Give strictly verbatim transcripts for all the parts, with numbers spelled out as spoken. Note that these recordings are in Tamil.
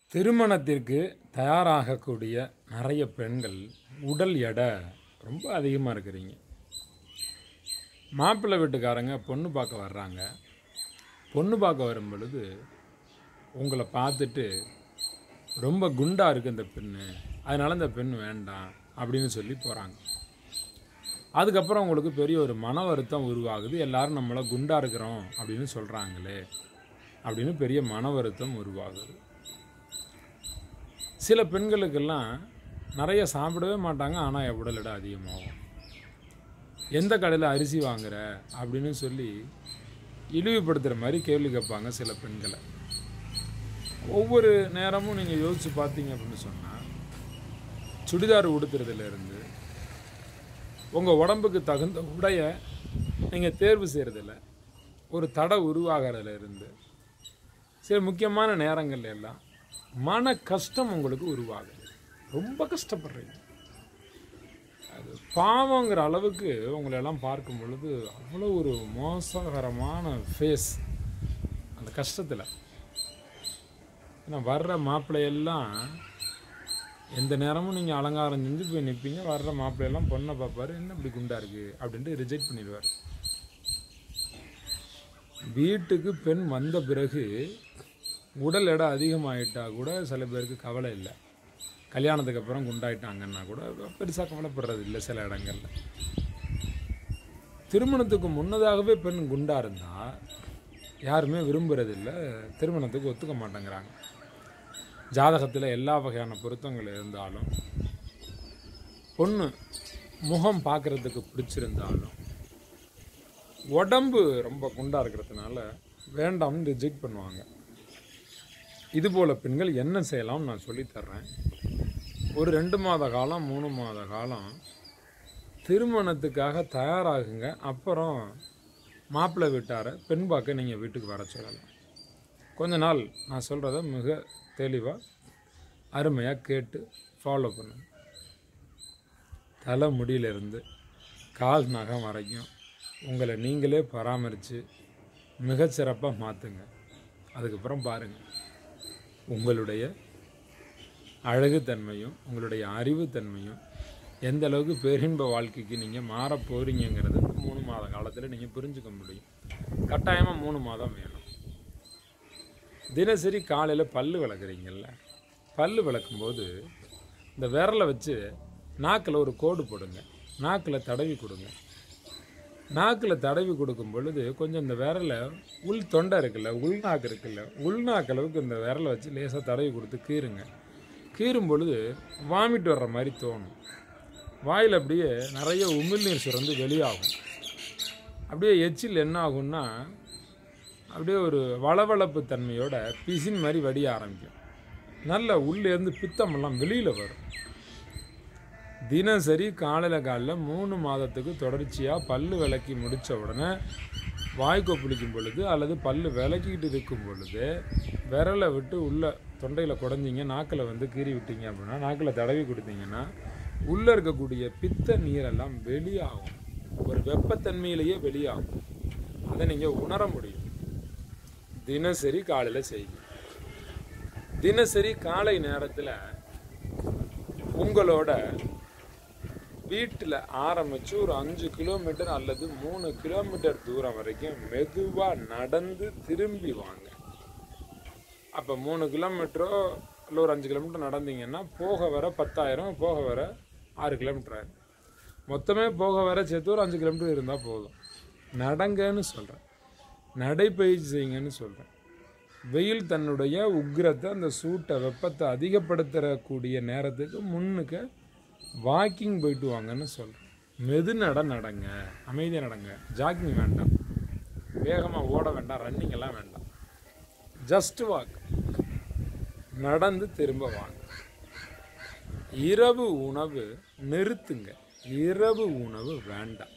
திருமணத்திற்கு தயாராகக்கூடிய நிறைய பெண்கள் உடல் எடை ரொம்ப அதிகமாக இருக்கிறீங்க. மாப்பிள்ளை வீட்டுக்காரங்க பொண்ணு பார்க்க வர்றாங்க. பொண்ணு பார்க்க வரும் பொழுது உங்களை பார்த்துட்டு ரொம்ப குண்டாக இருக்குது இந்த பெண்ணு, அதனால் இந்த பெண் வேண்டாம் அப்படின்னு சொல்லி போகிறாங்க. அதுக்கப்புறம் உங்களுக்கு பெரிய ஒரு மன வருத்தம் உருவாகுது. எல்லாரும் நம்மளை குண்டாக இருக்கிறோம் அப்படின்னு சொல்கிறாங்களே அப்படின்னு பெரிய மன வருத்தம் உருவாகுது. சில பெண்களுக்கெல்லாம் நிறைய சாப்பிடவே மாட்டாங்க, ஆனால் உடல் எடை அதிகமாகும். எந்த கடையில் அரிசி வாங்குற அப்படின்னு சொல்லி இழிவுபடுத்துகிற மாதிரி கேள்வி கேட்பாங்க சில பெண்களை. ஒவ்வொரு நேரமும் நீங்கள் யோசித்து பார்த்தீங்க அப்படின்னு சொன்னால், சுடிதார் உடுத்துறதுலேருந்து உங்கள் உடம்புக்கு தகுந்த உடைய நீங்கள் தேர்வு செய்கிறதில்ல, ஒரு தடை உருவாகிறதுலேருந்து சில முக்கியமான நேரங்கள்ல எல்லாம் மன கஷ்டம் உங்களுக்கு உருவாகுது. ரொம்ப கஷ்டப்படுறீங்க. அது பாவங்கிற அளவுக்கு உங்களெல்லாம் பார்க்கும் பொழுது அவ்வளோ ஒரு மோசகரமான ஃபேஸ் அந்த கஷ்டத்தில். ஏன்னா வர்ற மாப்பிள்ளையெல்லாம் எந்த நேரமும் நீங்கள் அலங்காரம் செஞ்சு போய் நிற்பீங்க. வர்ற மாப்பிள்ளையெல்லாம் பொண்ணை பார்ப்பாரு, என்ன இப்படி குண்டா இருக்குது அப்படின்ட்டு ரிஜெக்ட் பண்ணிடுவார். வீட்டுக்கு பெண் வந்த பிறகு உடல் எடை அதிகமாகிட்டா கூட சில பேருக்கு கவலை இல்லை. கல்யாணத்துக்கு அப்புறம் குண்டாயிட்டாங்கன்னா கூட பெருசாக கவலைப்படுறது இல்லை சில இடங்களில். திருமணத்துக்கு முன்னதாகவே பெண் குண்டாக இருந்தால் யாருமே விரும்புகிறதில்லை, திருமணத்துக்கு ஒத்துக்க மாட்டேங்கிறாங்க. ஜாதகத்தில் எல்லா வகையான பொருத்தங்கள் இருந்தாலும், பொண்ணு முகம் பார்க்குறதுக்கு பிடிச்சிருந்தாலும், உடம்பு ரொம்ப குண்டாக இருக்கிறதுனால வேண்டாம்னு ரிஜெக்ட் பண்ணுவாங்க. இதுபோல் பெண்கள் என்ன செய்யலாம்னு நான் சொல்லித்தர்றேன். ஒரு ரெண்டு மாத காலம் மூணு மாத காலம் திருமணத்துக்காக தயாராகுங்க. அப்புறம் மாப்பிள்ளை வீட்டாரை பெண் பார்க்க நீங்கள் வீட்டுக்கு வர சொல்லலாம். கொஞ்ச நாள் நான் சொல்கிறத மிக தெளிவாக அருமையாக கேட்டு ஃபாலோ பண்ணுங்க. தலை முடியிலிருந்து கால் நகம் வரைக்கும் உங்களை நீங்களே பராமரித்து மிகச்சிறப்பாக மாற்றுங்க. அதுக்கப்புறம் பாருங்கள், உங்களுடைய அழகுத்தன்மையும் உங்களுடைய அறிவுத்தன்மையும் எந்த அளவுக்கு பேரின்ப வாழ்க்கைக்கு நீங்கள் மாற போகிறீங்கிறது இந்த மூணு மாத காலத்தில் நீங்கள் புரிஞ்சுக்க முடியும். கட்டாயமாக மூணு மாதம் வேணும். தினசரி காலையில் பல்லு விளக்குறீங்கல்ல, பல்லு விளக்கும்போது இந்த விரலை வச்சு நாக்கில் ஒரு கோடு போடுங்க, நாக்கில் தடவி கொடுங்க. நாக்கில் தடவி கொடுக்கும் பொழுது கொஞ்சம் இந்த விரலை உள் தொண்டை இருக்குல்ல, உள்நாக்கு இருக்குல்ல, உள்நாக்கு அளவுக்கு இந்த விரலை வச்சு லேசாக தடவி கொடுத்து கீறுங்க. கீறும் பொழுது வாமிட் வர்ற மாதிரி தோணும். வாயில் அப்படியே நிறைய உமிழ்நீர் சுரந்து வெளியாகும். அப்படியே எச்சில் என்ன ஆகும்னா அப்படியே ஒரு வளவளப்பு தன்மையோட பிசின் மாதிரி வடிய ஆரம்பிக்கும். நல்ல உள்ளேருந்து பித்தமெல்லாம் வெளியில் வரும். தினசரி காலையில் காலையில் மூணு மாதத்துக்கு தொடர்ச்சியாக பல்லு விளக்கி முடித்த உடனே வாய்க்கோ பிடிக்கும் பொழுது அல்லது பல்லு விளக்கிக்கிட்டு இருக்கும் பொழுது விரலை விட்டு உள்ளே தொண்டையில் குடஞ்சிங்க, நாக்கில் வந்து கீறி விட்டீங்க அப்படின்னா, நாக்கில் தடவி கொடுத்தீங்கன்னா உள்ளே இருக்கக்கூடிய பித்த நீரெல்லாம் வெளியாகும். ஒரு வெப்பத்தன்மையிலேயே வெளியாகும். அதை நீங்கள் உணர முடியும். தினசரி காலையில் செய்யுங்க. தினசரி காலை நேரத்தில் உங்களோட வீட்டில் ஆரம்பித்து ஒரு அஞ்சு கிலோமீட்டர் அல்லது மூணு கிலோமீட்டர் தூரம் வரைக்கும் மெதுவாக நடந்து திரும்பி வாங்க. அப்போ மூணு கிலோமீட்டரோ இல்லை ஒரு அஞ்சு கிலோமீட்டர் நடந்தீங்கன்னா போக வர பத்தாயிரம், போக வர ஆறு கிலோமீட்டர் ஆயிரும். மொத்தமே போக வர சேர்த்து ஒரு அஞ்சு கிலோமீட்டர் இருந்தால் போதும். நடங்கன்னு சொல்கிறேன், நடைப்பயிற்சி செய்யுங்கன்னு சொல்கிறேன். வெயில் தன்னுடைய உக்கிரத்தை, அந்த சூட்டை, வெப்பத்தை அதிகப்படுத்தக்கூடிய நேரத்துக்கு முன்னுக்கு வாக்கிங் போயிட்டு வாங்கன்னு சொல்கிறேன். மெது நட நடங்க, அமைதியாக நடங்க. ஜாக்கிங் வேண்டாம், வேகமாக ஓட வேண்டாம், ரன்னிங் எல்லாம் வேண்டாம். ஜஸ்ட் வாக், நடந்து திரும்ப வாங்க. இரவு உணவு நிறுத்துங்க. இரவு உணவு வேண்டாம்.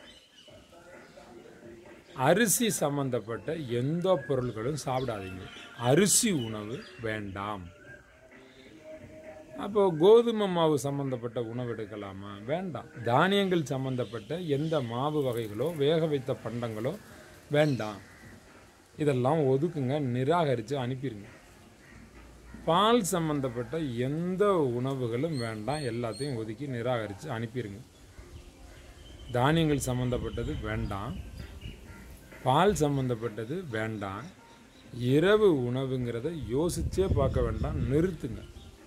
அரிசி சம்பந்தப்பட்ட எந்த பொருட்களும் சாப்பிடாதீங்க. அரிசி உணவு வேண்டாம். அப்போ கோதுமை மாவு சம்மந்தப்பட்ட உணவு எடுக்கலாமா? வேண்டாம். தானியங்கள் சம்மந்தப்பட்ட எந்த மாவு வகைகளோ வேக வைத்த பண்டங்களோ வேண்டாம். இதெல்லாம் ஒதுக்குங்க, நிராகரித்து அனுப்பிடுங்க. பால் சம்மந்தப்பட்ட எந்த உணவுகளும் வேண்டாம், எல்லாத்தையும் ஒதுக்கி நிராகரித்து அனுப்பிடுங்க. தானியங்கள் சம்மந்தப்பட்டது வேண்டாம், பால் சம்மந்தப்பட்டது வேண்டாம், இரவு உணவுங்கிறத யோசிச்சே பார்க்க வேண்டாம், நிறுத்துங்க.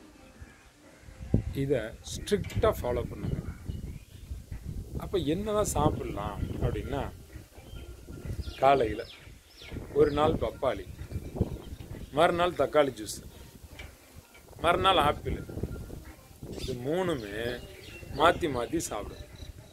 இதை ஸ்ட்ரிக்டாக ஃபாலோ பண்ணுங்க. அப்போ என்னதான் சாப்பிட்லாம் அப்படின்னா, காலையில் ஒரு நாள் பப்பாளி, மறுநாள் தக்காளி ஜூஸ், மறுநாள் ஆப்பிள். இது மூணுமே மாற்றி மாற்றி சாப்பிடுங்க.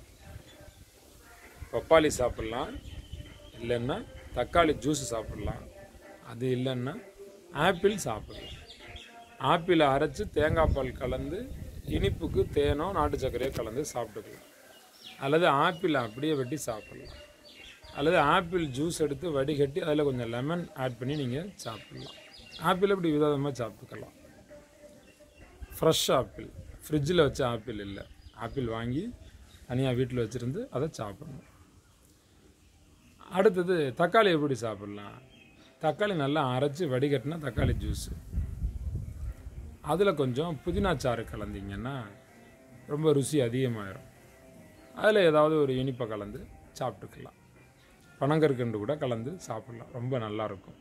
பப்பாளி சாப்பிட்லாம், இல்லைன்னா தக்காளி ஜூஸ் சாப்பிட்லாம், அது இல்லைன்னா ஆப்பிள் சாப்பிட்லாம். ஆப்பிளை அரைச்சி தேங்காய் பால் கலந்து இனிப்புக்கு தேனோ நாட்டு சர்க்கரையோ கலந்து சாப்பிட்டுக்கலாம். அல்லது ஆப்பிளை அப்படியே வெட்டி சாப்பிட்லாம். அல்லது ஆப்பிள் ஜூஸ் எடுத்து வடிகட்டி அதில் கொஞ்சம் லெமன் ஆட் பண்ணி நீங்கள் சாப்பிட்லாம். ஆப்பிள் இப்படி விதவிதமாக சாப்பிட்டுக்கலாம். ஃப்ரெஷ் ஆப்பிள், ஃப்ரிட்ஜில் வச்ச ஆப்பிள் இல்லை, ஆப்பிள் வாங்கி தனியாக வீட்டில் வச்சுருந்து அதை சாப்பிடணும். அடுத்தது தக்காளி எப்படி சாப்பிட்லாம்? தக்காளி நல்லா அரைச்சி வடிகட்டினா தக்காளி ஜூஸு, அதில் கொஞ்சம் புதினா சாறு கலந்திங்கன்னா ரொம்ப ருசி அதிகமாகிடும். அதில் ஏதாவது ஒரு இனிப்பை கலந்து சாப்பிட்டுக்கலாம். பனங்கற்கண்டு கூட கலந்து சாப்பிட்லாம், ரொம்ப நல்லாயிருக்கும்.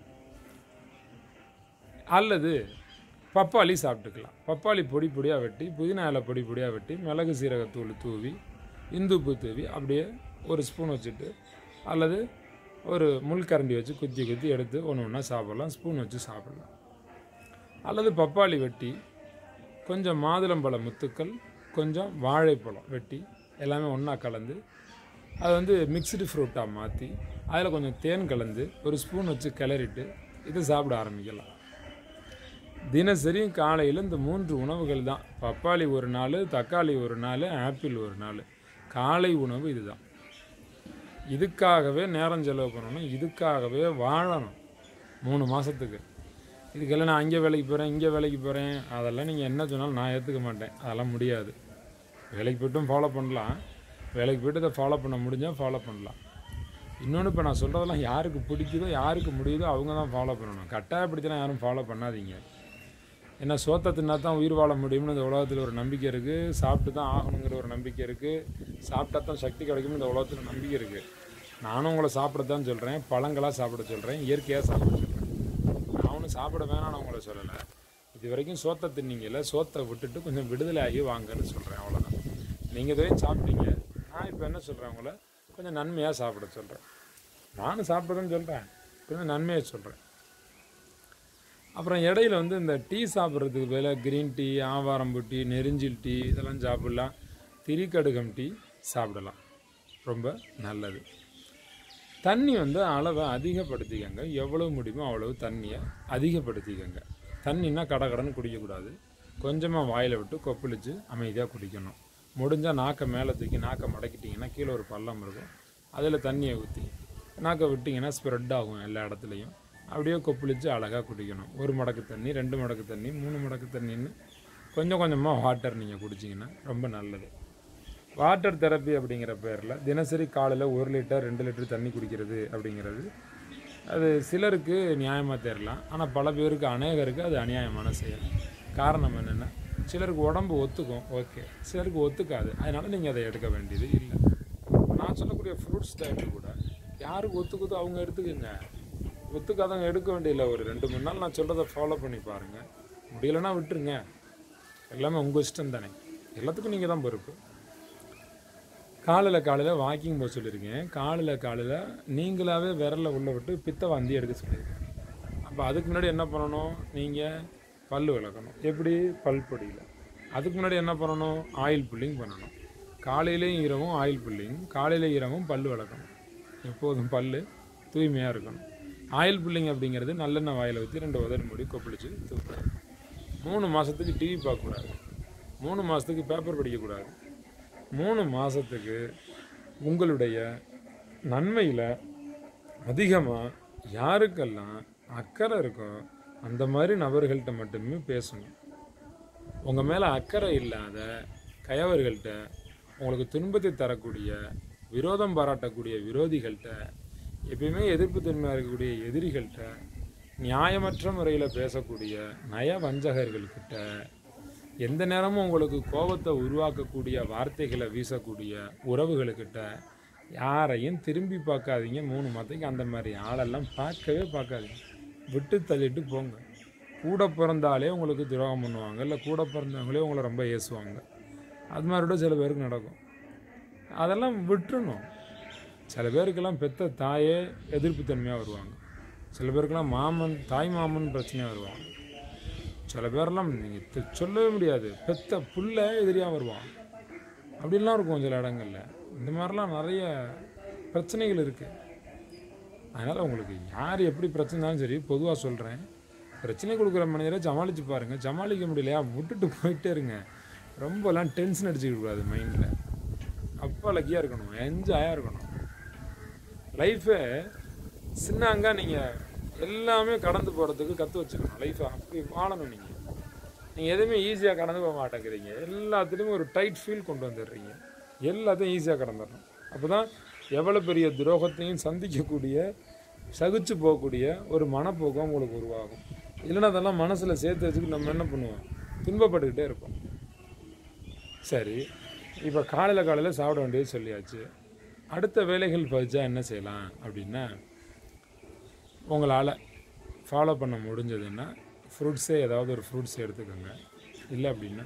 அல்லது பப்பாளி சாப்பிட்டுக்கலாம். பப்பாளி பொடி பொடியாக வெட்டி, புதினா இலை பொடி பொடியாக வெட்டி, மிளகு சீரகத்தூள் தூவி, இந்துப்பு தூவி அப்படியே ஒரு ஸ்பூன் வச்சுட்டு, அல்லது ஒரு முள்கரண்டி வச்சு குத்தி குத்தி எடுத்து ஒன்று ஒன்றா சாப்பிட்லாம், ஸ்பூன் வச்சு சாப்பிட்லாம். அல்லது பப்பாளி வெட்டி, கொஞ்சம் மாதுளம்பழம் முத்துக்கள், கொஞ்சம் வாழைப்பழம் வெட்டி எல்லாமே ஒன்றா கலந்து அது வந்து மிக்ஸ்டு ஃப்ரூட்டாக மாற்றி அதில் கொஞ்சம் தேன் கலந்து ஒரு ஸ்பூன் வச்சு கிளறிட்டு இதை சாப்பிட ஆரம்பிக்கலாம். தினசரி காலையில் இந்த மூன்று உணவுகள் தான். பப்பாளி ஒரு நாள், தக்காளி ஒரு நாள், ஆப்பிள் ஒரு நாள். காலை உணவு இதுதான். இதுக்காகவே நேரம் செலவு பண்ணணும், இதுக்காகவே வாழணும் மூணு மாதத்துக்கு. இதுக்கெல்லாம் நான் அங்கே வேலைக்கு போகிறேன், இங்கே வேலைக்கு போகிறேன், அதெல்லாம் நீங்கள் என்ன சொன்னாலும் நான் ஏற்றுக்க மாட்டேன். அதெல்லாம் முடியாது. வேலைக்கு போய்ட்டும் ஃபாலோ பண்ணலாம், வேலைக்கு போய்ட்டு இதை ஃபாலோ பண்ண முடிஞ்சால் ஃபாலோ பண்ணலாம். இன்னொன்று, இப்போ நான் சொல்கிறதெல்லாம் யாருக்கு பிடிக்குதோ யாருக்கு முடியுதோ அவங்க தான் ஃபாலோ பண்ணணும். கட்டாயப்படுத்தினா யாரும் ஃபாலோ பண்ணாதீங்க. ஏன்னா சோத்தை தின்னா தான் உயிர் வாழ முடியும்னு இந்த உலகத்தில் ஒரு நம்பிக்கை இருக்குது. சாப்பிட்டு தான் ஆகணுங்கிற ஒரு நம்பிக்கை இருக்குது. சாப்பிட்டா தான் சக்தி கிடைக்கும்னு இந்த உலகத்தில் நம்பிக்கை இருக்குது. நானும் உங்களை சாப்பிட தான் சொல்கிறேன், பழங்களாக சாப்பிட சொல்கிறேன், இயற்கையாக சாப்பிட சொல்கிறேன். நான் ஒன்றும் சாப்பிட வேணான்னு உங்களை சொல்லலை. இது வரைக்கும் சோத்தை தின்னீங்கல்ல, சோத்தை விட்டுட்டு கொஞ்சம் விடுதலை ஆகி வாங்கன்னு சொல்கிறேன், அவ்வளோதான். நீங்கள் இதுவரையும் சாப்பிட்டீங்க, நான் இப்போ என்ன சொல்கிறேன், உங்களை கொஞ்சம் நன்மையாக சாப்பிட சொல்கிறேன். நானும் சாப்பிட்றேன்னு சொல்கிறேன், கொஞ்சம் நன்மையாக சொல்கிறேன். அப்புறம் இடையில வந்து இந்த டீ சாப்பிட்றதுக்கு பதிலாக க்ரீன் டீ, ஆவாரம்பூ டீ, நெரிஞ்சில் டீ இதெல்லாம் சாப்பிட்லாம். திரிக்கடுகம் டீ சாப்பிடலாம், ரொம்ப நல்லது. தண்ணி வந்து அளவை அதிகப்படுத்திக்கங்க. எவ்வளோ முடியுமோ அவ்வளோ தண்ணியை அதிகப்படுத்திக்கங்க. தண்ணின்னா கடகடன்னு குடிக்கக்கூடாது. கொஞ்சமாக வாயில் விட்டு கொப்பளித்து அமைதியாக குடிக்கணும். முடிஞ்சால் நாக்கை மேலே தூக்கி நாக்கை மடக்கிட்டிங்கன்னா கீழே ஒரு பள்ளம் இருக்கும், அதில் தண்ணியை ஊற்றி நாக்கை விட்டிங்கன்னா ஸ்ப்ரெட் ஆகும் எல்லா இடத்துலையும். அப்படியே கொப்பளித்து அழகாக குடிக்கணும். ஒரு மடக்கு தண்ணி, ரெண்டு மடக்கு தண்ணி, மூணு மடக்கு தண்ணின்னு கொஞ்சம் கொஞ்சமாக வாட்டர் நீங்கள் குடிச்சிங்கன்னா ரொம்ப நல்லது. வாட்டர் தெரப்பி அப்படிங்கிற பேரில் தினசரி காலையில் ஒரு லிட்டர் ரெண்டு லிட்டர் தண்ணி குடிக்கிறது அப்படிங்கிறது அது சிலருக்கு நியாயமாக தெரியலாம், ஆனால் பல பேருக்கு அநேகருக்கு அது அநியாயமான செயல். காரணம் என்னென்னா, சிலருக்கு உடம்பு ஒத்துக்கும், ஓகே, சிலருக்கு ஒத்துக்காது. அதனால் நீங்கள் அதை எடுக்க வேண்டியது இல்லை. நான் சொல்லக்கூடிய ஃப்ரூட்ஸ் டயட்டு கூட யாருக்கு ஒத்துக்குதோ அவங்க எடுத்துக்கோங்க, ஒத்துக்காதவங்க எடுக்க வேண்டியதில்லை. ஒரு ரெண்டு மூணு நாள் நான் சொல்கிறத ஃபாலோ பண்ணி பாருங்கள், முடியலைன்னா விட்டுருங்க. எல்லாமே உங்கள் இஷ்டம் தானே, எல்லாத்துக்கும் நீங்கள் தான் பொறுப்பு. காலையில் காலையில் வாக்கிங் போக சொல்லியிருக்கேன். காலையில் காலையில் நீங்களாகவே விரலில் உள்ள விட்டு பித்த வாந்தி எடுக்க சொல்லியிருக்கேன். அப்போ அதுக்கு முன்னாடி என்ன பண்ணணும், நீங்கள் பல் விளக்கணும். எப்படி? பல் பொடியில். அதுக்கு முன்னாடி என்ன பண்ணணும், ஆயில் புல்லிங் பண்ணணும். காலையிலேயும் இரவும் ஆயில் புல்லிங், காலையில் இரவும் பல் விளக்கணும். எப்போதும் பல் தூய்மையாக இருக்கணும். ஆயில் புல்லிங் அப்படிங்கிறது நல்லெண்ணெய் வாயில் ஊற்றி ரெண்டு உதடு மூடி கொப்பளிச்சு தூக்கணும். மூணு மாதத்துக்கு டிவி பார்க்கக்கூடாது, மூணு மாதத்துக்கு பேப்பர் படிக்கக்கூடாது. மூணு மாதத்துக்கு உங்களுடைய நன்மையில் அதிகமாக யாருக்கெல்லாம் அக்கறை இருக்கோ அந்த மாதிரி நபர்கள்ட்ட மட்டுமே பேசணும். உங்கள் மேலே அக்கறை இல்லாத கயவர்கள்ட்ட, உங்களுக்கு துன்பத்தை தரக்கூடிய, விரோதம் பாராட்டக்கூடிய விரோதிகள்கிட்ட, எப்பயுமே எதிர்ப்பு தன்மையாக இருக்கக்கூடிய எதிரிகள்கிட்ட நியாயமற்ற முறையில் பேசக்கூடிய நய வஞ்சகர்கள்கிட்ட, எந்த நேரமும் உங்களுக்கு கோபத்தை உருவாக்கக்கூடிய வார்த்தைகளை வீசக்கூடிய உறவுகளுக்கிட்ட யாரையும் திரும்பி பார்க்காதீங்க. மூணு மாதத்துக்கு அந்த மாதிரி ஆளெல்லாம் பார்க்கவே பார்க்காதீங்க. விட்டு தள்ளிட்டு போங்க. கூட பிறந்தாலே உங்களுக்கு துரோகம் பண்ணுவாங்க, இல்லை கூட பிறந்தவங்களே உங்களை ரொம்ப ஏசுவாங்க. அது மாதிரியோட சில பேருக்கு நடக்கும். அதெல்லாம் விட்டுறணும். சில பேருக்கெல்லாம் பெத்த தாயே எதிர்ப்பு தன்மையாக வருவாங்க. சில பேருக்கெல்லாம் மாமன் தாய் மாமன் பிரச்சனையாக வருவாங்க. சில பேரெல்லாம் நீங்கள் சொல்லவே முடியாது, பெத்த புள்ள எதிரியாக வருவான். அப்படின்லாம் இருக்கும் சில இடங்களில். இந்த மாதிரிலாம் நிறைய பிரச்சனைகள் இருக்குது. அதனால் உங்களுக்கு யார் எப்படி பிரச்சனைனாலும் சரி, பொதுவாக சொல்கிறேன், பிரச்சனை கொடுக்குற மனிதரை சமாளித்து பாருங்கள். சமாளிக்க முடியலையா விட்டுட்டு போயிட்டே இருங்க. ரொம்பலாம் டென்ஷன் அடிச்சுக்க கூடாது மைண்டில். அப்போ லக்கியாக இருக்கணும், என்ஜாயாக இருக்கணும். லைஃபை சின்னாங்க நீங்கள் எல்லாமே கடந்து போகிறதுக்கு கற்று வச்சுக்கணும். லைஃப்பை அப்படி வாழணும். நீங்கள் நீங்கள் எதுவுமே ஈஸியாக கடந்து போக மாட்டேங்கிறீங்க. எல்லாத்துலேயுமே ஒரு டைட் ஃபீல் கொண்டு வந்துடுறீங்க. எல்லாத்தையும் ஈஸியாக கடந்துடணும். அப்போ தான் எவ்வளோ பெரிய துரோகத்தையும் சந்திக்கக்கூடிய, சகிச்சு போகக்கூடிய ஒரு மனப்போக்கம் உங்களுக்கு உருவாகும். இல்லைன்னா அதெல்லாம் மனசில் சேர்த்து வச்சுக்கிட்டு நம்ம என்ன பண்ணுவோம், துன்பப்பட்டுக்கிட்டே இருப்போம். சரி, இப்போ காலையில் காலையில் சாப்பிட வேண்டியது சொல்லியாச்சு. அடுத்த வேலைகள் பதிச்சா என்ன செய்யலாம் அப்படின்னா, உங்களால் ஃபாலோ பண்ண முடிஞ்சதுன்னா ஃப்ரூட்ஸே ஏதாவது ஒரு ஃப்ரூட்ஸ் எடுத்துக்கோங்க. இல்லை அப்படின்னா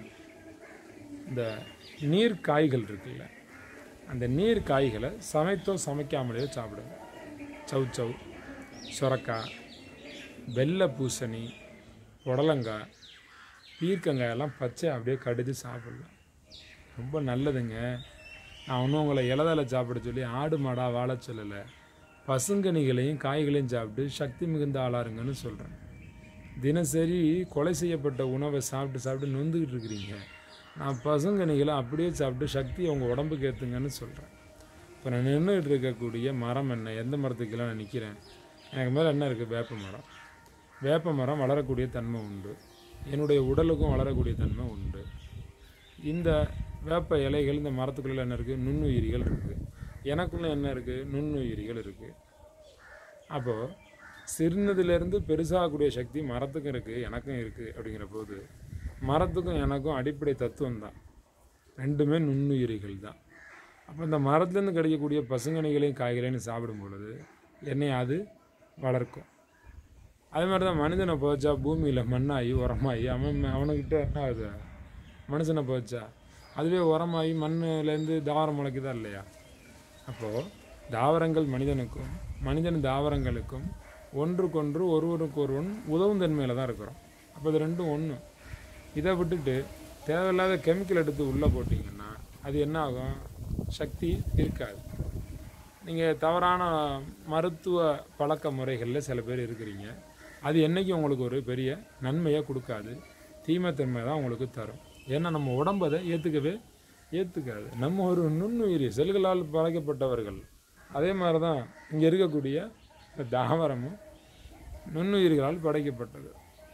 இந்த நீர் காய்கள் இருக்குல்ல, அந்த நீர் காய்களை சமைத்தோ சமைக்காமலேயோ சாப்பிடுங்க. சவு சவு, சுரக்காய், வெள்ளை பூசணி, புடலங்காய், பீர்க்கங்காய் எல்லாம் பச்சை அப்படியே கடிச்சு சாப்பிடலாம். ரொம்ப நல்லதுங்க. நான் ஒன்றும் உங்களை இலதலை சாப்பிட சொல்லி ஆடு மாடாக வாழ சொல்லலை. பசுங்கனிகளையும் காய்களையும் சாப்பிட்டு சக்தி மிகுந்த ஆளாருங்கன்னு சொல்கிறேன். தினசரி கொலை செய்யப்பட்ட உணவை சாப்பிட்டு சாப்பிட்டு நொந்துக்கிட்டு இருக்கிறீங்க. நான் பசுங்கனிகளை அப்படியே சாப்பிட்டு சக்தியை உங்கள் உடம்புக்கு ஏற்றுங்கன்னு சொல்கிறேன். இப்போ நான் நின்றுக்கிட்டு இருக்கக்கூடிய மரம் என்ன, எந்த மரத்துக்கெல்லாம் நான் நிற்கிறேன், எனக்கு மேலே என்ன இருக்குது, வேப்ப மரம். வேப்ப மரம் வளரக்கூடிய தன்மை உண்டு. என்னுடைய உடலுக்கும் வளரக்கூடிய தன்மை உண்டு. இந்த வேப்ப இலைகள், இந்த மரத்துக்குள்ளே என்ன இருக்குது, நுண்ணுயிரிகள் இருக்குது. எனக்குள்ளே என்ன இருக்குது, நுண்ணுயிரிகள் இருக்குது. அப்போது சிறுனதுலேருந்து பெருசாகக்கூடிய சக்தி மரத்துக்கும் இருக்குது, எனக்கும் இருக்குது. அப்படிங்கிற போது மரத்துக்கும் எனக்கும் அடிப்படை தத்துவம் தான், ரெண்டுமே நுண்ணுயிரிகள் தான். அப்போ இந்த மரத்துலேருந்து கிடைக்கக்கூடிய பசுங்கனிகளையும் காய்களையும் சாப்பிடும் பொழுது என்னை அது வளர்க்கும். அதே மாதிரி தான் மனிதனை போச்சா பூமியில் மண்ணாகி உரமாகி அவன் அவனுக்கிட்ட என்ன ஆகுது, மனுஷனை போச்சா அதுவே உரமாகி மண்ணிலேருந்து தாவரம் முளைக்குதா இல்லையா? அப்போது தாவரங்கள் மனிதனுக்கும் மனிதன் தாவரங்களுக்கும் ஒன்றுக்கொன்று ஒருவருக்கு ஒருவன் உதவும் தன்மையில் தான் இருக்கிறோம். அப்போ இது ரெண்டும் ஒன்று. இதை விட்டுட்டு தேவையில்லாத கெமிக்கல் எடுத்து உள்ளே போட்டிங்கன்னா அது என்ன ஆகும், சக்தி இருக்காது. நீங்கள் தவறான மருத்துவ பழக்க முறைகளில் சில பேர் இருக்கிறீங்க. அது என்றைக்கும் உங்களுக்கு ஒரு பெரிய நன்மையை கொடுக்காது, தீமைத்தன்மை தான் உங்களுக்கு தரும். ஏன்னா நம்ம உடம்பு அதை ஏற்றுக்கவே ஏற்றுக்காது. நம்ம ஒரு நுண்ணுயிரி செல்களால் படைக்கப்பட்டவர்கள். அதே மாதிரி தான் இங்கே இருக்கக்கூடிய தாவரமும் நுண்ணுயிர்களால் படைக்கப்பட்டது.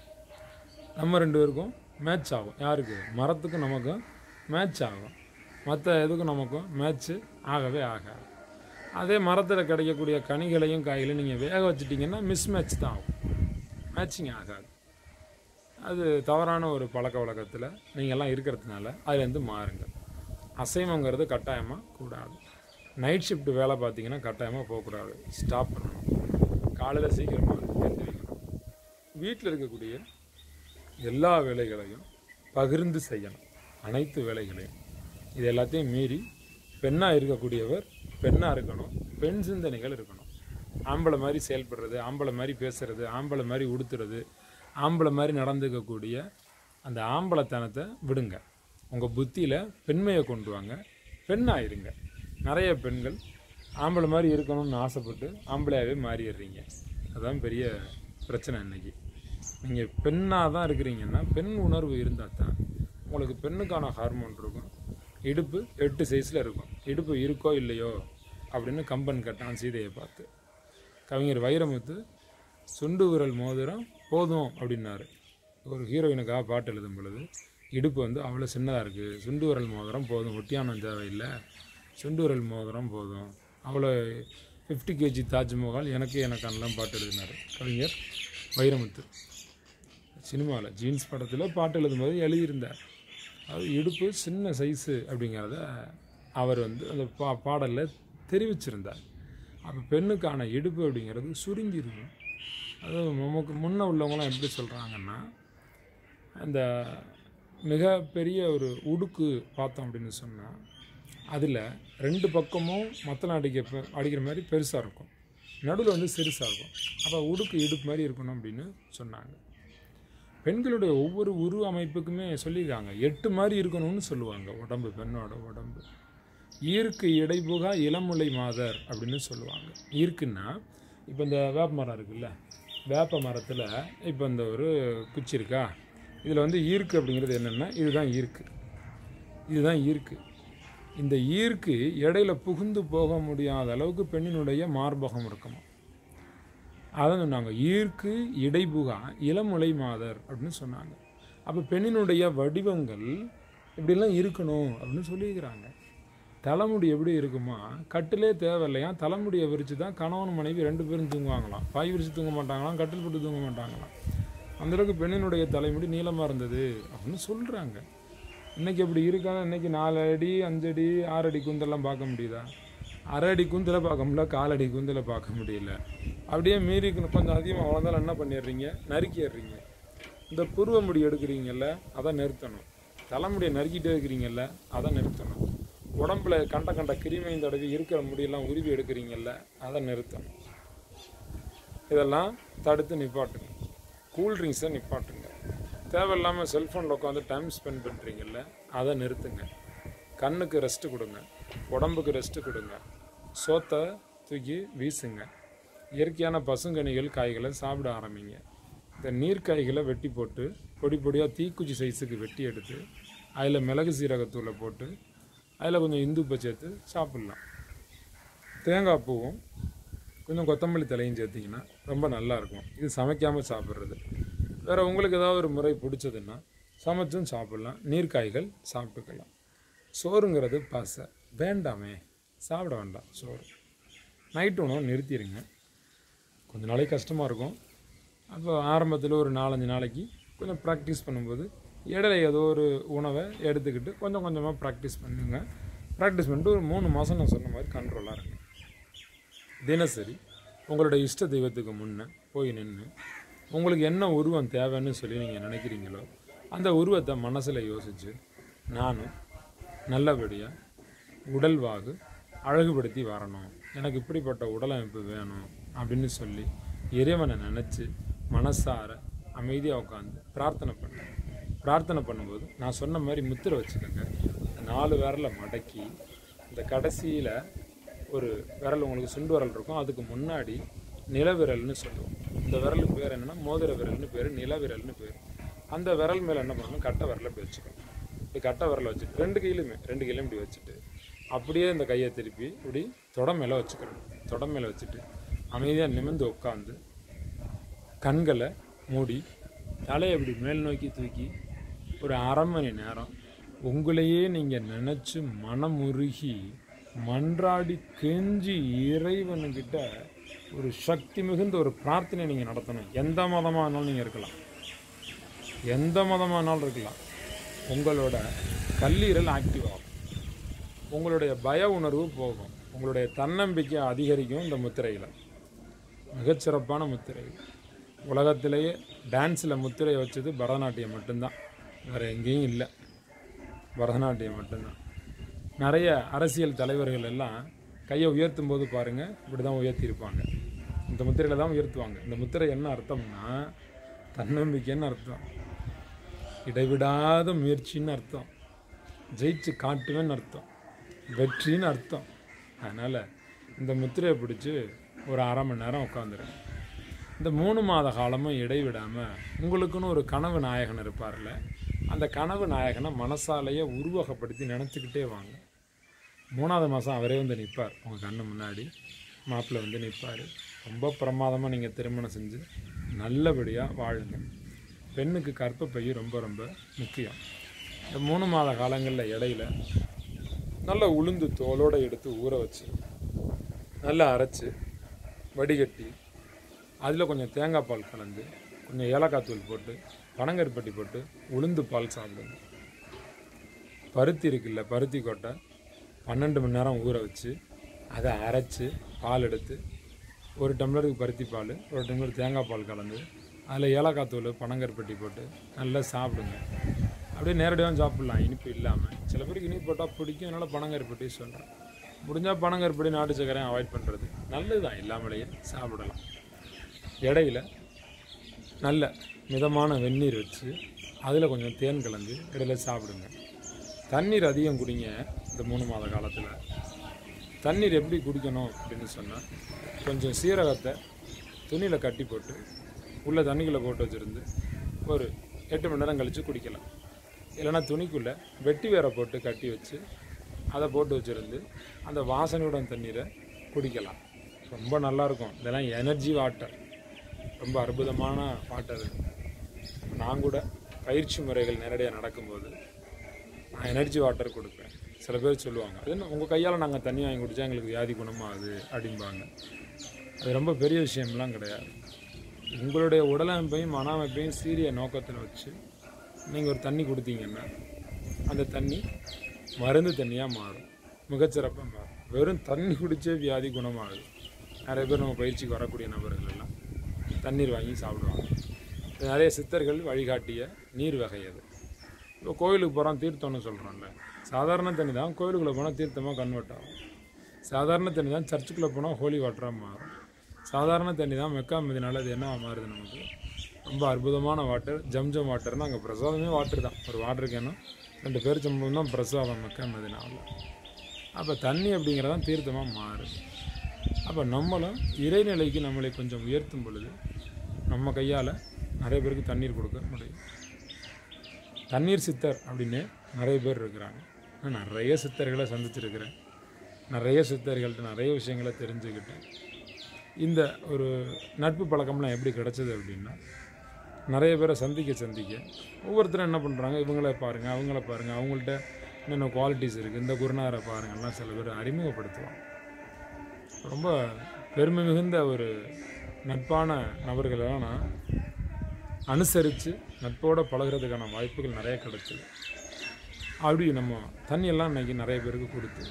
நம்ம ரெண்டு பேருக்கும் மேட்ச் ஆகும். யாருக்கு, மரத்துக்கும் நமக்கும் மேட்ச் ஆகும். மற்ற எதுக்கும் நமக்கும் மேட்ச்சு ஆகவே ஆகாது. அதே மரத்தில் கிடைக்கக்கூடிய கனிகளையும் காய்களையும் நீங்கள் வேக வச்சிட்டிங்கன்னா மிஸ் மேட்ச் தான் ஆகும், மேட்சிங் ஆகாது. அது தவறான ஒரு பழக்க வழக்கத்தில் நீங்கள்லாம் இருக்கிறதுனால அதுலேருந்து மாறுங்க. அசைவங்கிறது கட்டாயமாக கூடாது. நைட் ஷிஃப்ட் வேலை பார்த்தீங்கன்னா கட்டாயமாக போகக்கூடாது, ஸ்டாப் பண்ணணும். காலையில் சீக்கிரமாக எழுந்திரிக்கணும். வீட்டில் இருக்கக்கூடிய எல்லா வேலைகளையும் பகிர்ந்து செய்யணும், அனைத்து வேலைகளையும். இது எல்லாத்தையும் மீறி பெண்ணாக இருக்கக்கூடியவர் பெண்ணாக இருக்கணும், பெண் சிந்தனைகள் இருக்கணும். ஆம்பளை மாதிரி செயல்படுறது, ஆம்பளை மாதிரி பேசுகிறது, ஆம்பளை மாதிரி உடுத்துறது, ஆம்பளை மாதிரி நடந்துக்கக்கூடிய அந்த ஆம்பளைத்தனத்தை விடுங்க. உங்கள் புத்தியில் பெண்மையை கொண்டு வாங்க, பெண்ணாயிருங்க. நிறைய பெண்கள் ஆம்பளை மாதிரி இருக்கணும்னு ஆசைப்பட்டு ஆம்பளையாகவே மாறிடுறீங்க. அதுதான் பெரிய பிரச்சனை. இன்றைக்கி நீங்கள் பெண்ணாக தான் இருக்கிறீங்கன்னா பெண் உணர்வு இருந்தால் தான் உங்களுக்கு பெண்ணுக்கான ஹார்மோன் இருக்கும். இடுப்பு எட்டு சைஸில் இருக்கும். இடுப்பு இருக்கோ இல்லையோ அப்படின்னு கம்பன் கட்டான் சீதையை பார்த்து. கவிஞர் வைரமுத்து சுண்டு விரல் மோதிரம் போதும் அப்படின்னாரு. ஒரு ஹீரோயினுக்காக பாட்டு எழுதும் பொழுது இடுப்பு வந்து அவ்வளோ சின்னதாக இருக்குது, சுண்டு விரல் மோதிரம் போதும், ஒட்டியானம் தேவையில்லை, சுண்டு விரல் மோதிரம் போதும், அவ்வளோ ஃபிஃப்டி கேஜி தாஜ்மஹால் எனக்கு எனக்கானலாம் பாட்டு எழுதினார் கவிஞர் வைரமுத்து சினிமாவில் ஜீன்ஸ் படத்தில் பாட்டு எழுதும்போது எழுதியிருந்தார். அது இடுப்பு சின்ன சைஸு அப்படிங்கிறத அவர் வந்து அந்த பா பாடலில் தெரிவிச்சிருந்தார். அப்போ பெண்ணுக்கான இடுப்பு அப்படிங்கிறது சுருங்கிருக்கும். அது நமக்கு முன்னே உள்ளவங்களாம் எப்படி சொல்கிறாங்கன்னா, அந்த மிகப்பெரிய ஒரு உடுக்கு பார்த்தோம் அப்படின்னு சொன்னால் அதில் ரெண்டு பக்கமும் மத்தளம் அடிக்க அடிக்கிற மாதிரி பெருசாக இருக்கும், நடுவில் வந்து சிறுசாக இருக்கும். அப்போ உடுக்கு இடுப்பு மாதிரி இருக்கணும் அப்படின்னு சொன்னாங்க. பெண்களுடைய ஒவ்வொரு உருவ அமைப்புக்குமே சொல்லியிருக்காங்க, எட்டு மாதிரி இருக்கணும்னு சொல்லுவாங்க. உடம்பு, பெண்ணோட உடம்பு ஈர்க்கு இடைபுகா இளமுலை மாதர் அப்படின்னு சொல்லுவாங்க. ஈர்க்குன்னா இப்போ இந்த வேப்ப மரம் இருக்குல்ல, வேப்ப மரத்தில் இப்போ இந்த ஒரு குச்சி இருக்கா, இதில் வந்து ஈர்க்கு அப்படிங்கிறது என்னென்னா இதுதான் ஈர்க்கு, இதுதான் ஈர்க்கு. இந்த ஈர்க்கு இடையில புகுந்து போக முடியாத அளவுக்கு பெண்ணினுடைய மார்பகம் இருக்குமா, அதான் சொன்னாங்க. ஈர்க்கு இடைபுகா இளமுலை மாதர் அப்படின்னு சொன்னாங்க. அப்போ பெண்ணினுடைய வடிவங்கள் இப்படிலாம் இருக்கணும் அப்படின்னு சொல்லியிருக்கிறாங்க. தலைமுடி எப்படி இருக்குமா, கட்டிலே தேவையில்லையா, தலைமுடியை விரித்து தான் கணவன் மனைவி ரெண்டு பேரும் தூங்குவாங்களாம். பாய் விரித்து தூங்க மாட்டாங்களாம், கட்டில் போட்டு தூங்க மாட்டாங்களாம். அந்தளவுக்கு பெண்ணினுடைய தலைமுடி நீளமாக இருந்தது அப்படின்னு சொல்கிறாங்க. இன்றைக்கி அப்படி இருக்காங்க. இன்றைக்கி நாலு அடி அஞ்சு அடி ஆறு அடி கூந்தெல்லாம் பார்க்க முடியுதா? அரை அடி கூந்தலை பார்க்க முடியல, காலடி கூந்தலை பார்க்க முடியல. அப்படியே மீறி கொஞ்சம் அதிகமாக வளர்ந்தாலும் என்ன பண்ணிடுறீங்க, நறுக்கிடுறீங்க. இந்த புருவ முடி எடுக்கிறீங்கல்ல, அதை நிறுத்தணும். தலைமுடியை நறுக்கிட்டே இருக்கிறீங்கல்ல, அதை நிறுத்தணும். உடம்புல கண்ட கண்ட கிருமியும் தடவி இருக்கிற முடியெல்லாம் உருவி எடுக்கிறீங்கல்ல, அதை நிறுத்தணும். இதெல்லாம் தடுத்து நிப்பாட்டுங்க. கூல்ட்ரிங்க்ஸை நிப்பாட்டுங்க. தேவையில்லாமல் செல்ஃபோனில் உட்காந்து டைம் ஸ்பெண்ட் பண்ணுறீங்கல்ல, அதை நிறுத்துங்க. கண்ணுக்கு ரெஸ்ட்டு கொடுங்க, உடம்புக்கு ரெஸ்ட்டு கொடுங்க. சோத்தை தூக்கி வீசுங்க. இயற்கையான பசுங்கனிகள் காய்களை சாப்பிட ஆரம்பிங்க. இந்த நீர்க்காய்களை வெட்டி போட்டு பொடி பொடியாக தீக்குச்சி சைஸுக்கு வெட்டி எடுத்து அதில் மிளகு சீரகத்தூளை போட்டு அதில் கொஞ்சம் இந்துப்பை சேர்த்து சாப்பிட்லாம். தேங்காய் பூவும் கொஞ்சம் கொத்தமல்லி தலையும் சேர்த்திங்கன்னா ரொம்ப நல்லாயிருக்கும். இது சமைக்காமல் சாப்பிட்றது. வேறு உங்களுக்கு ஏதாவது ஒரு முறை பிடிச்சதுன்னா சமைச்சும் சாப்பிட்லாம். நீர்க்காய்கள் சாப்பிட்டுக்கலாம். சோறுங்கிறது பசை வேண்டாமே, சாப்பிட வேண்டாம் சோறு. நைட்டு உணவு நிறுத்திடுங்க. கொஞ்ச நாளைக்கு கஷ்டமாக இருக்கும். அப்போ ஆரம்பத்தில் ஒரு நாலஞ்சு நாளைக்கு கொஞ்சம் ப்ராக்டிஸ் பண்ணும்போது இடையில ஏதோ ஒரு உணவை எடுத்துக்கிட்டு கொஞ்சம் கொஞ்சமாக ப்ராக்டிஸ் பண்ணுங்க. ப்ராக்டிஸ் பண்ணிட்டு ஒரு மூணு மாதம் நான் சொன்ன மாதிரி கண்ட்ரோலாக இருங்க. தினசரி உங்களுடைய இஷ்ட தெய்வத்துக்கு முன்னே போய் நின்று உங்களுக்கு என்ன உருவம் தேவைன்னு சொல்லி நீங்கள் நினைக்கிறீங்களோ அந்த உருவத்தை மனசில் யோசித்து, நானும் நல்லபடியாக உடல்வாகு அழகுபடுத்தி வரணும், எனக்கு இப்படிப்பட்ட உடலமைப்பு வேணும் அப்படின்னு சொல்லி இறைவனை நினச்சி மனசார அமைதியாக உட்காந்து பிரார்த்தனை பண்ண பிரார்த்தனை பண்ணும்போது நான் சொன்ன மாதிரி முத்திரை வச்சுக்கோங்க. நாலு விரலை மடக்கி இந்த கடைசியில் ஒரு விரல் உங்களுக்கு சுண்டு விரல் இருக்கும், அதுக்கு முன்னாடி நிலவிரல்னு சொல்லுவோம். இந்த விரலுக்கு பேர் என்னென்னா மோதிர விரல்னு பேர், நிலவிரல்னு பேர். அந்த விரல் மேலே என்ன பண்ணணும், கட்டை விரலை இப்படி வச்சுக்கணும். இப்படி கட்டை விரலை வச்சுட்டு ரெண்டு கையிலுமே ரெண்டு கையிலும் இப்படி வச்சுட்டு அப்படியே இந்த கையை திருப்பி இப்படி தொட மேலே வச்சுக்கணும். தொட மேலே வச்சுட்டு அமைதியாக நிமிர்ந்து உட்காந்து கண்களை மூடி தலையை இப்படி மேல் நோக்கி தூக்கி ஒரு அரை மணி நேரம் உங்களையே நீங்கள் நினச்சி மனமுருகி மன்றாடி கெஞ்சி இறைவனுக்கிட்ட ஒரு சக்தி மிகுந்த ஒரு பிரார்த்தனை நீங்கள் நடத்தணும். எந்த மதமானாலும் நீங்கள் இருக்கலாம், எந்த மதமானாலும் இருக்கலாம். உங்களோட கல்லீரல் ஆக்டிவ் ஆகும், உங்களுடைய பய உணர்வு போகும், உங்களுடைய தன்னம்பிக்கை அதிகரிக்கும். இந்த முத்திரையில் மிகச்சிறப்பான முத்திரை. உலகத்திலேயே டான்ஸில் முத்திரையை வச்சது பரதநாட்டியம் மட்டும்தான், வேறு எங்கேயும் இல்லை. பரதநாட்டியம் மட்டும்தான். நிறைய அரசியல் தலைவர்கள் எல்லாம் கையை உயர்த்தும் போது பாருங்கள், இப்படி தான் உயர்த்தியிருப்பாங்க. இந்த முத்திரையில் தான் உயர்த்துவாங்க. இந்த முத்திரை என்ன அர்த்தம்னா தன்னம்பிக்கைன்னு அர்த்தம், இடைவிடாத முயற்சின்னு அர்த்தம், ஜெயிச்சு காட்டுவேன்னு அர்த்தம், வெற்றின்னு அர்த்தம். அதனால் இந்த முத்திரையை பிடிச்சி ஒரு அரை மணி நேரம் உட்காந்துருங்க. இந்த மூணு மாத காலமும் இடைவிடாமல் உங்களுக்குன்னு ஒரு கனவு நாயகன் இருப்பார்ல, அந்த கனவு நாயகனை மனசாலையை உருவகப்படுத்தி நினச்சிக்கிட்டே வாங்க. மூணாவது மாதம் அவரே வந்து நிற்பார் உங்கள் கண்ணு முன்னாடி, மாப்பிள்ளை வந்து நிற்பார். ரொம்ப பிரமாதமாக நீங்கள் திருமணம் செஞ்சு நல்லபடியாக வாழுங்க. பெண்ணுக்கு கற்பப்பை ரொம்ப ரொம்ப முக்கியம். இந்த மூணு மாத காலங்களில் இடையில நல்லா உளுந்து தோலோடு எடுத்து ஊற வச்சு நல்லா அரைச்சி வடிகட்டி அதில் கொஞ்சம் தேங்காய் பால் கலந்து கொஞ்சம் ஏலக்காய் தூள் போட்டு பனங்கருப்பட்டி போட்டு உளுந்து பால் சாப்பிடுங்க. பருத்தி இருக்குல்ல, பருத்தி கொட்டை பன்னெண்டு மணி நேரம் ஊற வச்சு அதை அரைச்சி பால் எடுத்து ஒரு டம்ளருக்கு பருத்தி பால் ஒரு டம்ளர் தேங்காய் பால் கலந்து அதில் ஏலக்காய் தூள் பனங்கருப்பட்டி போட்டு நல்லா சாப்பிடுங்க. அப்படியே நேரடியாக சாப்பிட்லாம், இனிப்பு இல்லாமல். சில பேருக்கு இனிப்பு போட்டால் பிடிக்கும், அதனால் பனங்கருப்பட்டி சொல்கிறேன். முடிஞ்சால் பனங்கருப்பட்டி நாட்டு சக்கரையும் அவாய்ட் பண்ணுறது நல்லது தான், இல்லாமலேயே சாப்பிடலாம். இடையில நல்ல மிதமான வெந்நீர் வச்சு அதில் கொஞ்சம் தேன் கலந்து இடையில சாப்பிடுங்க. தண்ணீர் அதிகம் குடிங்க. இந்த மூணு மாத காலத்தில் தண்ணீர் எப்படி குடிக்கணும் அப்படின்னு சொன்னால், கொஞ்சம் சீரகத்தை துணியில் கட்டி போட்டு உள்ளே தண்ணிக்குள்ளே போட்டு வச்சுருந்து ஒரு எட்டு மணி நேரம் கழித்து குடிக்கலாம். இல்லைனா துணிக்குள்ளே வெட்டி வேரை போட்டு கட்டி வச்சு அதை போட்டு வச்சுருந்து அந்த வாசனையுடன் தண்ணீரை குடிக்கலாம். ரொம்ப நல்லாயிருக்கும். இதெல்லாம் எனர்ஜி வாட்டர், ரொம்ப அற்புதமான வாட்டர். நான் கூட பயிற்சி முறைகள் நேரடியாக நடக்கும்போது நான் எனர்ஜி வாட்டர் கொடுப்பேன். சில பேர் சொல்லுவாங்க, அது என்ன உங்கள் கையால் நாங்கள் தண்ணி வாங்கி குடித்தா எங்களுக்கு வியாதி குணமாகுது அப்படிம்பாங்க. அது ரொம்ப பெரிய விஷயம்லாம் கிடையாது. உங்களுடைய உடலமைப்பையும் மன அமைப்பையும் சீரிய நோக்கத்தில் வச்சு நீங்கள் ஒரு தண்ணி கொடுத்தீங்கன்னா அந்த தண்ணி மருந்து தண்ணியாக மாறும், மிகச்சிறப்பாக மாறும். வெறும் தண்ணி குடித்தே வியாதி குணமாகுது. நிறைய பேர் நம்ம பயிற்சிக்கு வரக்கூடிய நபர்கள் எல்லாம் தண்ணீர் வாங்கி சாப்பிடுவாங்க. நிறைய சித்தர்கள் வழிகாட்டிய நீர் வகை அது. இப்போ கோயிலுக்கு போகிறோம் தீர்த்தம்னு சொல்கிறோம்ல, சாதாரண தண்ணி தான் கோயிலுக்குள்ளே போனால் தீர்த்தமாக கன்வெர்ட் ஆகும். சாதாரண தண்ணி தான் சர்ச்சுக்குள்ளே போனால் ஹோலி வாட்டராக மாறும். சாதாரண தண்ணி தான் மெக்கா மீதினால அது என்ன மாறுது நமக்கு ரொம்ப அற்புதமான வாட்டர். ஜம்ஜம் வாட்டர்னால் அங்கே பிரசாதமே வாட்டர் தான். ஒரு வாட்டருக்கு என்ன ரெண்டு பேர் சம்பவம் தான் பிரசாதம் மெக்கா மீதினால. அப்போ தண்ணி அப்படிங்கிறதான் தீர்த்தமாக மாறுது. அப்போ நம்மளும் இறைநிலைக்கு நம்மளை கொஞ்சம் உயர்த்தும் பொழுது நம்ம கையால் நிறைய பேருக்கு தண்ணீர் கொடுக்க முடியும். தண்ணீர் சித்தர் அப்படின்னு நிறைய பேர் இருக்கிறாங்க. நான் நிறைய சித்தர்களை சந்திச்சிருக்கிறேன். நிறைய சித்தர்கள்ட்ட நிறைய விஷயங்களை தெரிஞ்சுக்கிட்டேன். இந்த ஒரு நட்பு பழக்கம்லாம் எப்படி கிடச்சிது அப்படின்னா, நிறைய பேரை சந்திக்க சந்திக்க ஒவ்வொருத்தரும் என்ன பண்ணுறாங்க, இவங்கள பாருங்கள் அவங்கள பாருங்கள் அவங்கள்ட்ட என்னென்ன குவாலிட்டிஸ் இருக்குது, இந்த குருநாரை பாருங்கள்லாம் சில பேர் அறிமுகப்படுத்துவாங்க. ரொம்ப பெருமை மிகுந்த ஒரு நட்பான நபர்களெல்லாம் நான் அனுசரித்து நட்போடு பழகிறதுக்கான வாய்ப்புகள் நிறைய கிடச்சிது. அப்படி நம்ம தண்ணியெல்லாம் இன்றைக்கி நிறைய பேருக்கு கொடுத்து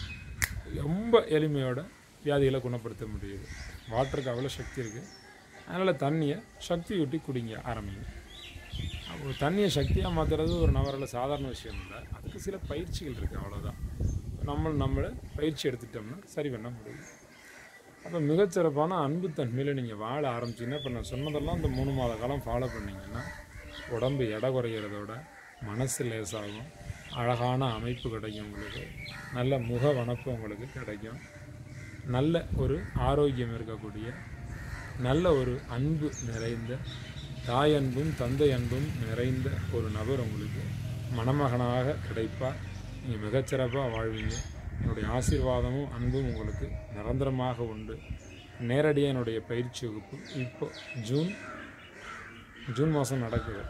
ரொம்ப எளிமையோட வியாதிகளை குணப்படுத்த முடியுது. வாட்டருக்கு அவ்வளோ சக்தி இருக்குது. அதனால் தண்ணியை சக்தி ஊட்டி குடிங்க ஆரம்பிங்க. அப்போ தண்ணியை சக்தியாக மாற்றுறது ஒரு நபரில் சாதாரண விஷயம் இல்லை. அதுக்கு சில பயிற்சிகள் இருக்குது, அவ்வளோதான். நம்ம நம்மளை பயிற்சி எடுத்துட்டோம்னா சரி பண்ண முடியும். அப்போ மிகச்சிறப்பான அன்பு தன்மையில் நீங்கள் வாழ ஆரம்பிச்சிங்கன்னா, இப்போ நான் சொன்னதெல்லாம் இந்த மூணு மாத காலம் ஃபாலோ பண்ணிங்கன்னா உடம்பு எடை குறைகிறதோட மனசு லேசாகும், அழகான அமைப்பு கிடைக்கும், உங்களுக்கு நல்ல முக வனப்பு உங்களுக்கு கிடைக்கும், நல்ல ஒரு ஆரோக்கியம் இருக்கக்கூடிய நல்ல ஒரு அன்பு நிறைந்த தாய் அன்பும் தந்தை அன்பும் நிறைந்த ஒரு நபர் உங்களுக்கு மணமகனாக கிடைப்பார். நீங்கள் மிகச்சிறப்பாக வாழ்வீங்க. என்னுடைய ஆசீர்வாதமும் அன்பும் உங்களுக்கு நிரந்தரமாக உண்டு. நேரடியாக என்னுடைய பயிற்சி வகுப்பு இப்போ ஜூன் ஜூன் மாதம் நடக்குது.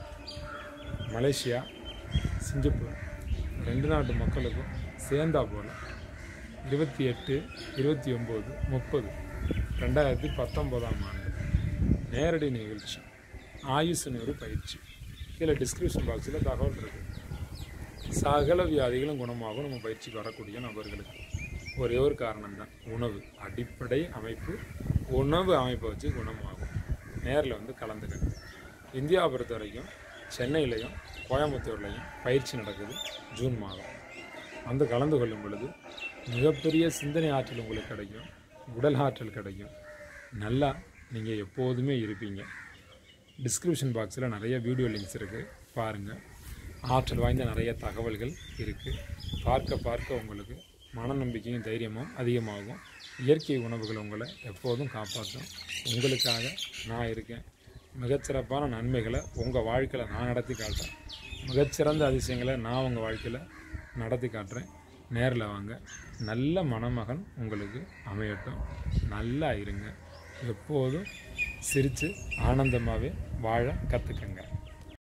மலேசியா, சிங்கப்பூர் ரெண்டு நாட்டு மக்களுக்கும் சேர்ந்தா போல் இருபத்தி எட்டு இருபத்தி ஒம்பது முப்பது ரெண்டாயிரத்தி பத்தொம்போதாம் ஆண்டு நேரடி நிகழ்ச்சி, ஆயுசு நூறு பயிற்சி. கீழே டிஸ்கிரிப்ஷன் பாக்ஸில் தகவல் இருக்குது. சகல வியாதிகளும் குணமாகும் நம்ம பயிற்சிக்கு வரக்கூடிய நபர்களுக்கு. ஒரே ஒரு காரணம்தான், உணவு. அடிப்படை அமைப்பு உணவு அமைப்பை வச்சு குணமாகும். நேரில் வந்து கலந்துக்கணும். இந்தியாவை பொறுத்த வரைக்கும் சென்னையிலையும் கோயம்புத்தூர்லையும் பயிற்சி நடக்குது ஜூன் மாதம். வந்து கலந்து கொள்ளும் பொழுது மிகப்பெரிய சிந்தனை ஆற்றல் உங்களுக்கு கிடைக்கும், உடல் ஆற்றல் கிடைக்கும். நல்லா நீங்கள் எப்போதுமே இருப்பீங்க. டிஸ்கிரிப்ஷன் பாக்ஸில் நிறைய வீடியோ லிங்க்ஸ் இருக்குது, பாருங்கள். ஆற்றல் வாய்ந்த நிறைய தகவல்கள் இருக்குது. பார்க்க பார்க்க உங்களுக்கு மனநம்பிக்கையும் தைரியமும் அதிகமாகும். இயற்கை உணவுகள் உங்களை எப்போதும் காப்பாற்றும். உங்களுக்காக நான் இருக்கேன். மிகச்சிறப்பான நன்மைகளை உங்கள் வாழ்க்கையில் நான் நடத்தி காட்டுறேன். மிகச்சிறந்த அதிசயங்களை நான் உங்கள் வாழ்க்கையில் நடத்தி காட்டுறேன். நேரில் வாங்க. நல்ல மணமகன் உங்களுக்கு அமையட்டும். நல்லா இருங்க. எப்போதும் சிரித்து ஆனந்தமாகவே வாழ கற்றுக்கங்க.